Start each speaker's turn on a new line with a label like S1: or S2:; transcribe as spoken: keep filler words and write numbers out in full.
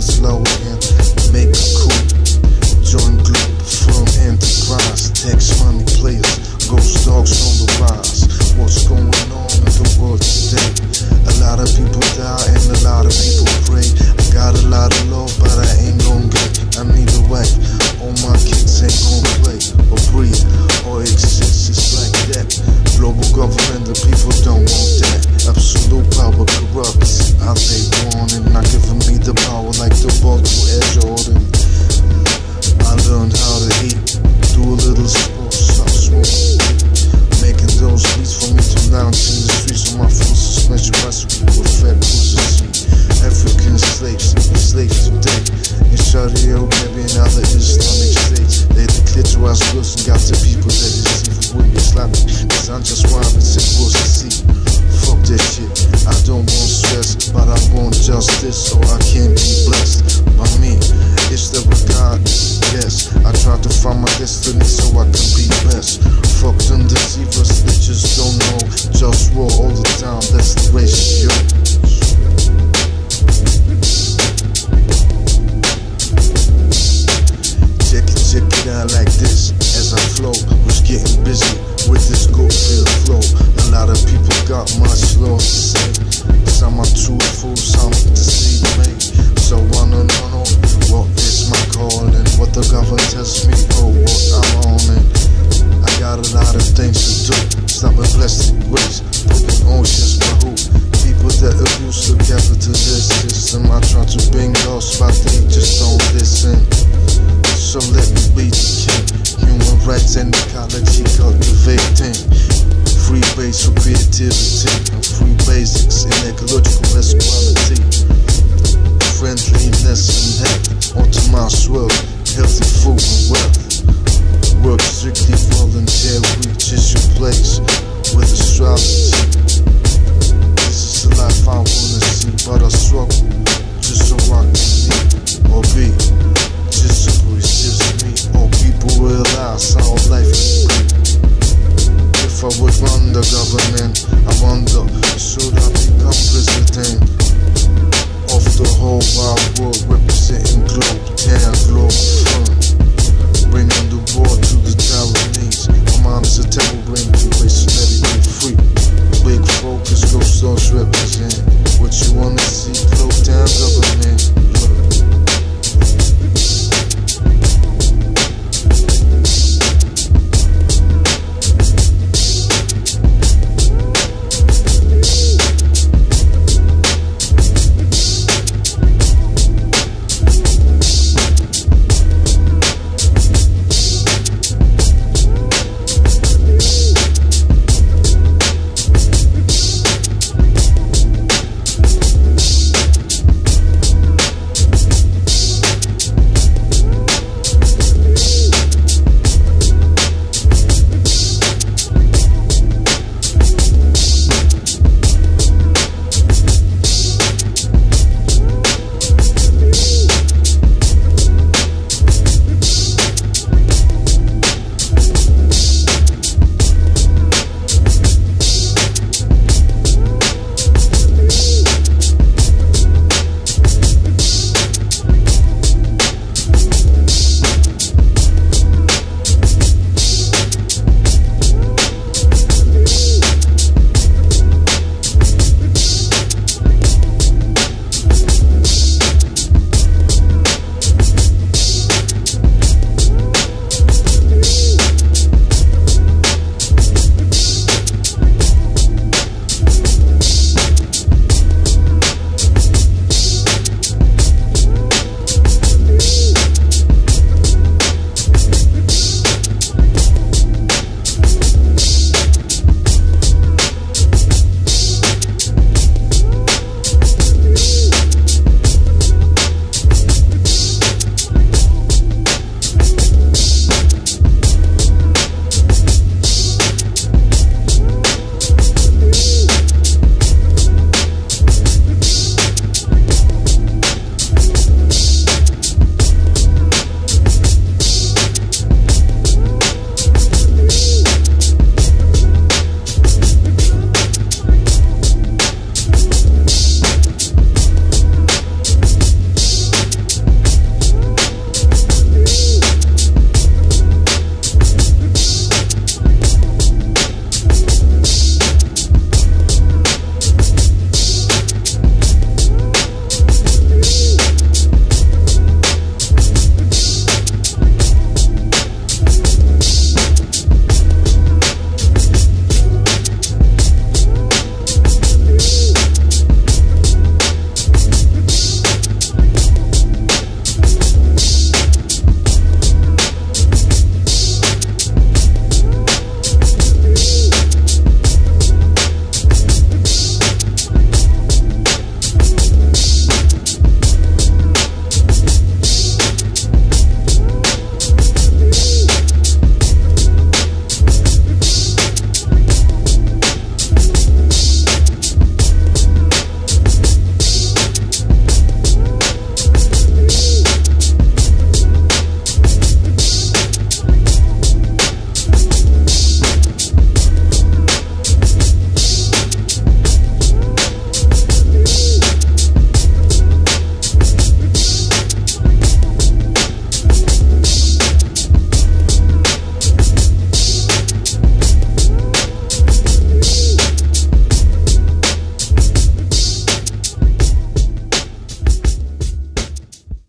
S1: things low and make a coup. Join Globalfirm, enterprise, tax money players, GhostDogz on the rise. What's going on in the world today? A lot of people die and a lot of people pray. I got a lot of love, but I ain't gon' get. I need a wife. All my kids ain't gon' play or breathe or exist. It's like that. Global government, the people don't want that. Absolute power corrupts. I take on and not giving me the power like the ball to Air Jordan. I learned how to eat, do a little sport, stop smoking, making those beats for me to lounge in the streets on my full suspension bicycle with fat cruisers. African slaves, slaves today in Saudi Arabia and other Islamic states. They declitorize girls and got the people that deceive with Islamic. Cause I'm just wild and sick was to see. Fuck that shit, I don't want stress, but I want justice so I can be blessed. By me, is there a God? Yes, I try to find my destiny so I can be best. Fuck them deceivers, they just don't know. JustWar all the time, that's the ratio. Check it, check it out like this. As I flow, was getting busy with this good feel flow. A lot of people got much love to say. Some are truthful, some deceive me. So I don't know what is my calling, what the government tells me, oh what I'm on it. I got a lot of things to do. Stop with plastic waste, broken oceans, my hoop. People that abuse the capitalist system. I try to bring lost, but they just don't listen. So let me be the king. Human rights and ecology cultivating. Free base for creativity and free basics in ecological equality. Friendliness and health, automizes wealth, healthy food and wealth. Work strictly voluntary, reaches your place with astrology. This is the life I wanna see, but I struggle just so I can be or be. Just so it's just me, or people realize how life is free. If I would run the government, I wonder, should I become president of the whole wide world, representing globe, yeah, Globalfirm, bringing the war to the Taiwanese. My mind is a temple, bring to waste, let it be free.